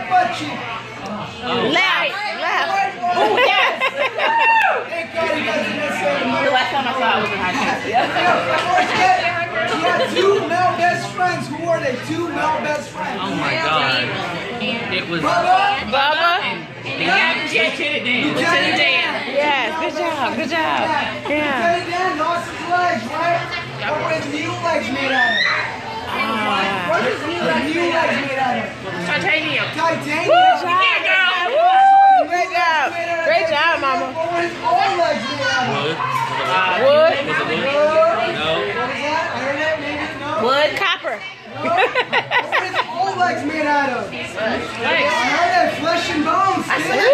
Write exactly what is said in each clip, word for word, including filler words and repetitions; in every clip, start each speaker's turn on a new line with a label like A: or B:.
A: that butt cheek.
B: Oh. Left, left. Oh, yes.
A: Thank God he doesn't necessarily know.
B: The last time I saw it was in high school. Yeah.
A: He had two male best friends. Who were they? Two male best friends.
C: Oh my God. It was
A: Bubba.
B: Bubba.
C: Dan. Lieutenant Dan.
B: Lieutenant Dan. Yes, good job, good job. Yeah.
A: Lieutenant Dan lost his legs, right? What were his new legs made out of? What is his new legs made out of?
C: Titanium.
A: Titanium.
B: Good job.
C: Yeah, girl.
B: Woo! Great job. Great job, Mama.
A: What were his old legs made out of?
C: Wood.
B: Wood.
C: Was it wood?
A: No.
C: No.
A: What was that? I heard that, maybe? No.
B: Wood, copper.
A: No. What were his old legs made out of? I heard that flesh and bones.
B: Woo!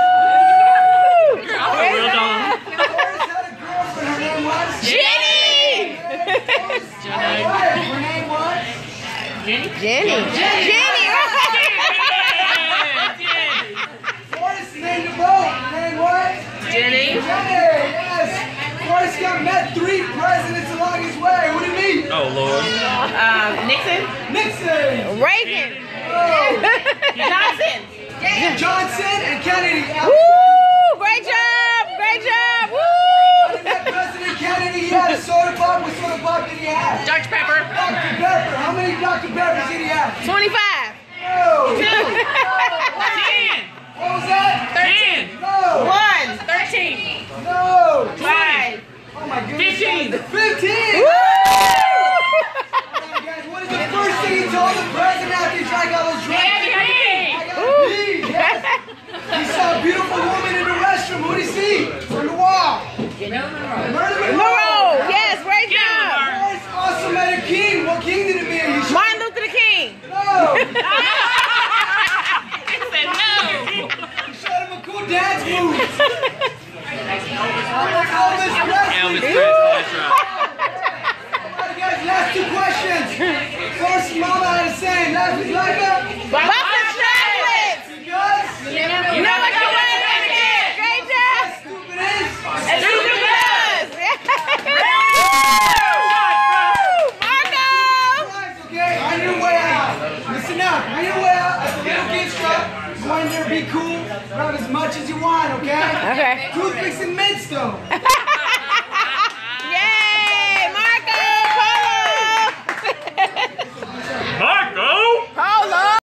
C: Oh, real dog.
A: Forrest had a girlfriend. Her name was?
B: Jenny!
C: Jenny.
A: Her name was?
C: Jenny.
B: Jenny. Jenny.
A: Forrest named the boat. Her name was?
C: Jenny.
A: Jenny, yes. Forrest Gump met three presidents along his way. Who did he meet?
C: Oh Lord.
B: Um, Nixon.
A: Nixon.
B: Reagan.
A: Oh.
B: Johnson.
A: Johnson and Kennedy.
B: Woo! Great job! Great job! Woo!
A: That President Kennedy, he had a soda pop. What soda pop did he have?
C: Doctor Pepper.
A: Doctor Pepper. How many Doctor Peppers did he have?
B: twenty-five.
A: No.
C: Two. Ten.
A: What was that?
C: Ten.
A: No.
B: One.
C: Thirteen.
A: No.
C: Five.
A: Oh my goodness.
C: Fifteen.
A: Fifteen.
B: Woo!
A: Alright, guys, what is the first thing he told the president after he drank all those drinks?
C: Hey, hey, hey.
A: I got a pee. Yes. He saw a beautiful woman in the restroom. Who did he see? On the wall. Marilyn Monroe.
B: Monroe. Yes, great
C: Get him,
B: job.
C: Mark.
A: Forrest also met a king. What king did it mean? He showed
B: Martin Luther King.
A: No.
C: He said no.
A: He showed him a cool dance move. Elvis Presley.
C: Elvis Presley. That's right.
A: Alright, guys, last two questions. Forrest's mama had a saying, life is like a...
B: Boston chocolates.
A: Because...
B: You know what you want to get. Great job.
A: Stupid is...
B: And stupid does. Marco.
A: Guys, okay, on your way out, listen up, on your way out, at the little gift shop, go in there, be cool, grab as much as you want, okay?
B: Okay.
A: Toothpicks and mints, though.